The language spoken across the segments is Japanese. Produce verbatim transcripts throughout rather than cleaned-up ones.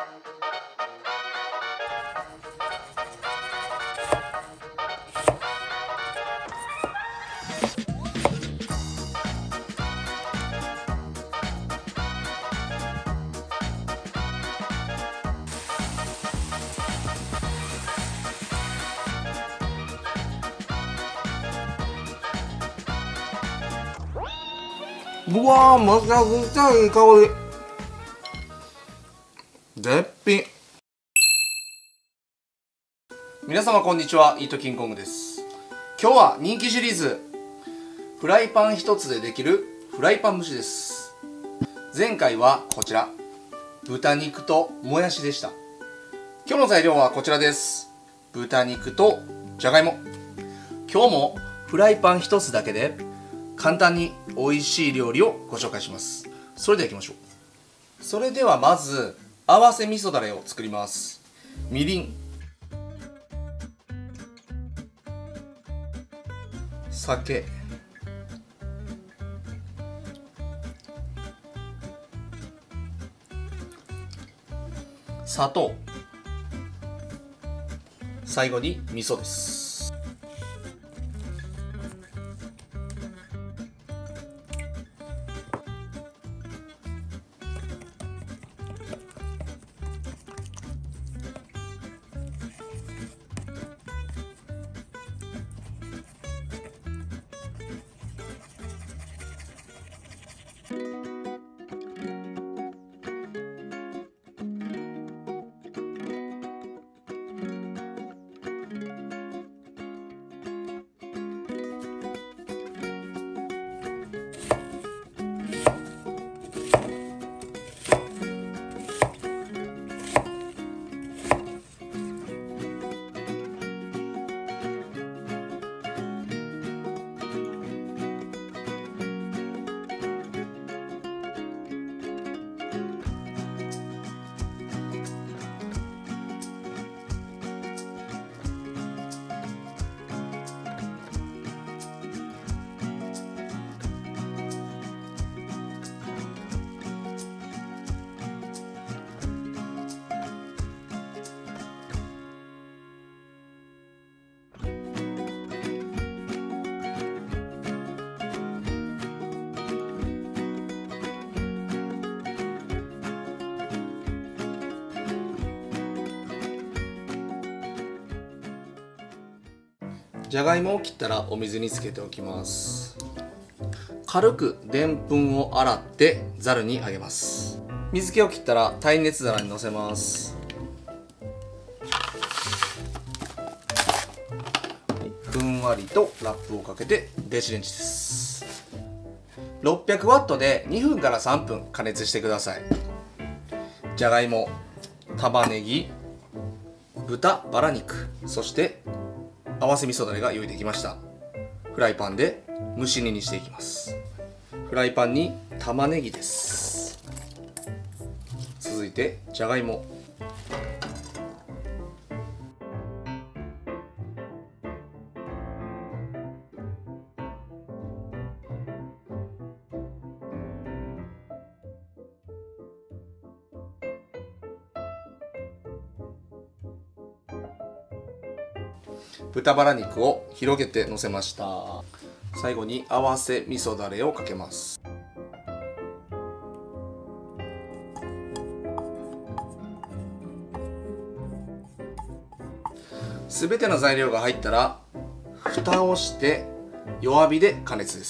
うわー、めちゃくちゃいい香り。絶品。皆様こんにちは、イートキングコングです。今日は人気シリーズフライパン一つでできるフライパン蒸しです。前回はこちら豚肉ともやしでした。今日の材料はこちらです。豚肉とじゃがいも。今日もフライパン一つだけで簡単に美味しい料理をご紹介します。それでは行きましょう。それではまず合わせ味噌だれを作ります。みりん、酒、砂糖、最後に味噌です。じゃがいもを切ったらお水につけておきます。軽くでんぷんを洗ってざるにあげます。水気を切ったら耐熱皿にのせます。ふんわりとラップをかけて電子レンジです。ろっぴゃくワットでにふんからさんぷん加熱してください。じゃがいも、玉ねぎ、豚バラ肉、そして合わせ味噌だれが用意できました。フライパンで蒸し煮にしていきます。フライパンに玉ねぎです。続いてじゃがいも、豚バラ肉を広げてのせました。最後に合わせ味噌だれをかけます。すべての材料が入ったら蓋をして弱火で加熱です。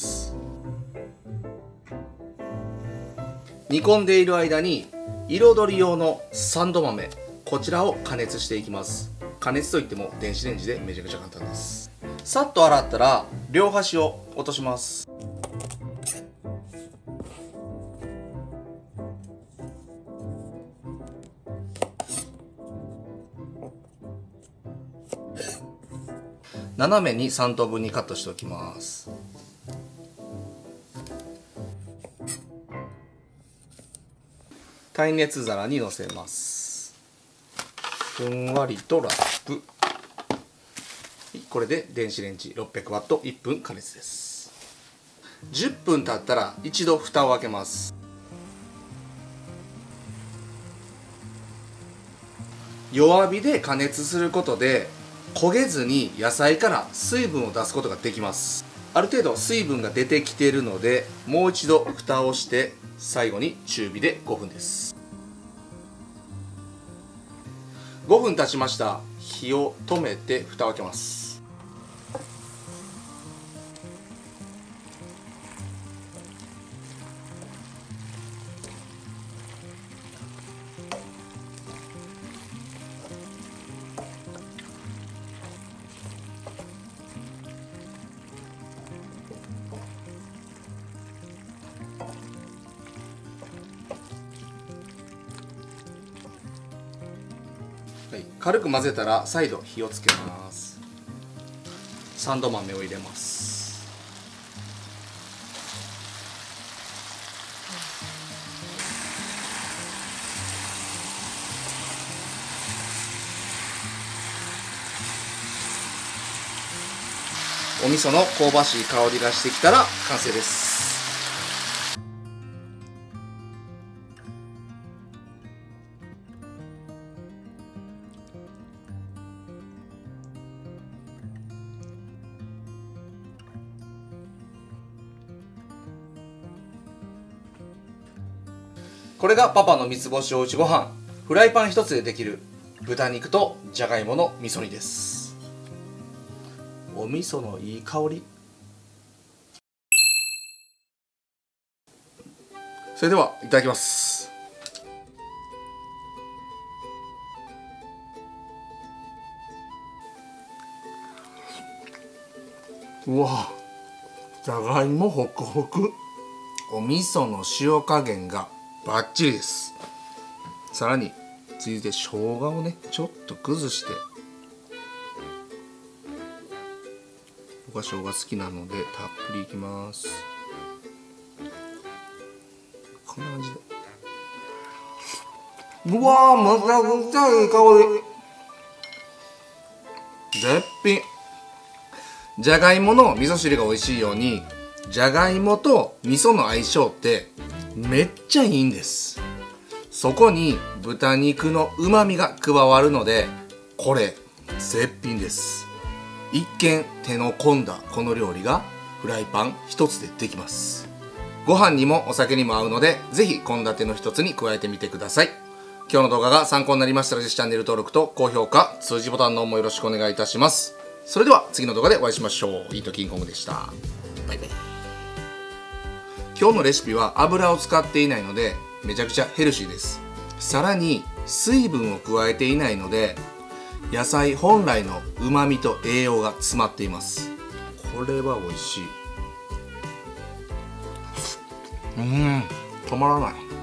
煮込んでいる間に彩り用のサンド豆、こちらを加熱していきます。加熱といっても電子レンジでめちゃくちゃ簡単です。さっと洗ったら両端を落とします。斜めにさん等分にカットしておきます。耐熱皿にのせます。ふんわりとラップ。これで電子レンジろっぴゃくワットいっぷん加熱です。じゅっぷん経ったら一度蓋を開けます。 弱火で加熱することで焦げずに野菜から水分を出すことができます。ある程度水分が出てきているので、もう一度蓋をして最後に中火でごふんです。ごふん経ちました。火を止めて蓋を開けます。はい、軽く混ぜたら再度火をつけます。サンド豆を入れます。お味噌の香ばしい香りがしてきたら完成です。これがパパの三つ星おうちごはん、フライパン一つでできる豚肉とじゃがいもの味噌煮です。お味噌のいい香り。それではいただきます。うわ、じゃがいもホクホク、お味噌の塩加減がバッチリです。さらに続いて生姜をねちょっと崩して、僕は生姜好きなのでたっぷりいきます。こんな感じで、うわー、めちゃくちゃいい香り。絶品。じゃがいもの味噌汁が美味しいように、じゃがいもと味噌の相性ってめっちゃいいんです。そこに豚肉のうまみが加わるので、これ絶品です。一見手の込んだこの料理がフライパン一つでできます。ご飯にもお酒にも合うので、ぜひ献立の一つに加えてみてください。今日の動画が参考になりましたら、ぜひチャンネル登録と高評価、通知ボタンの方もよろしくお願いいたします。それでは次の動画でお会いしましょう。イートキングコングでした。バイバイ。今日のレシピは油を使っていないのでめちゃくちゃヘルシーです。さらに水分を加えていないので野菜本来のうまみと栄養が詰まっています。これは美味しい。うん、止まらない。